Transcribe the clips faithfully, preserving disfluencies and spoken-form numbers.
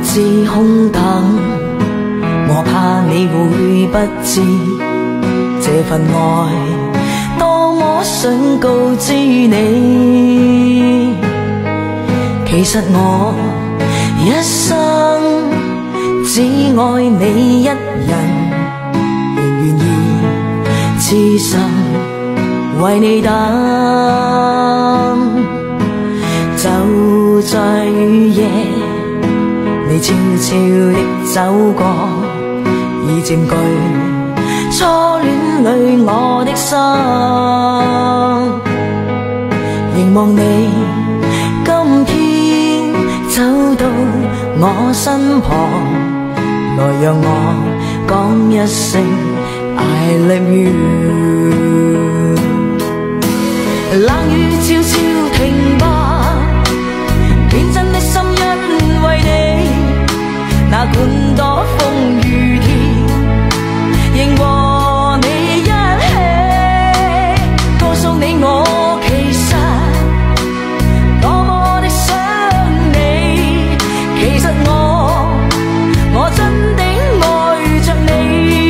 自空等，我怕你會不知這份愛多麼想告知你。其實我一生只愛你一人，仍願意痴心為你等。就在雨夜，你悄悄的走過，已佔據初戀裏我的心。凝望你今天走到我身旁，來讓我講一聲 I love you。 冷雨悄悄停吧，天真的心因為你，哪管多風雨天，仍和你一起，告訴你我其實多麼的想你。其實我我真的愛着你。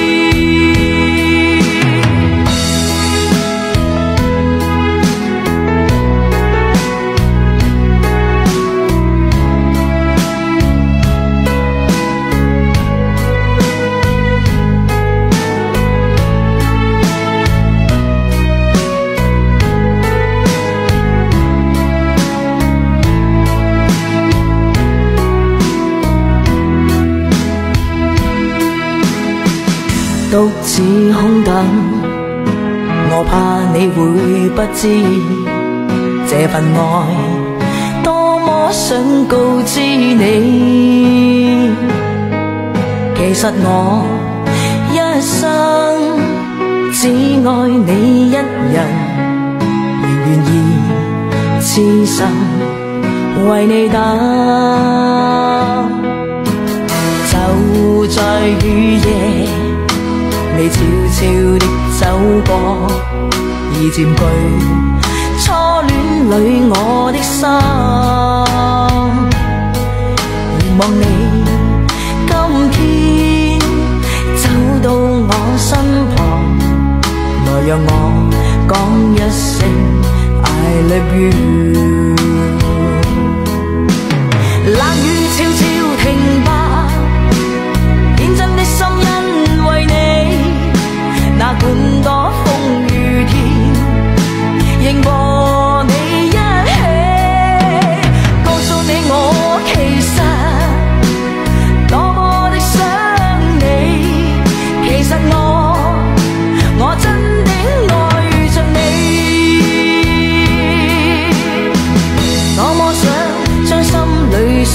獨自空等，我怕你會不知這份愛多麼想告知你。其實我一生只愛你一人，仍願意痴心為你等。就在雨夜，你悄悄地走過，已佔據初戀裏我的心。凝望你今天走到我身旁，來讓我講一聲 I love you。 冷雨悄悄停吧，天真的心因為你，哪管多風雨天，仍和你一起，告訴你我其實多麼的想你。其實我我真的愛着你，多麼想將心裏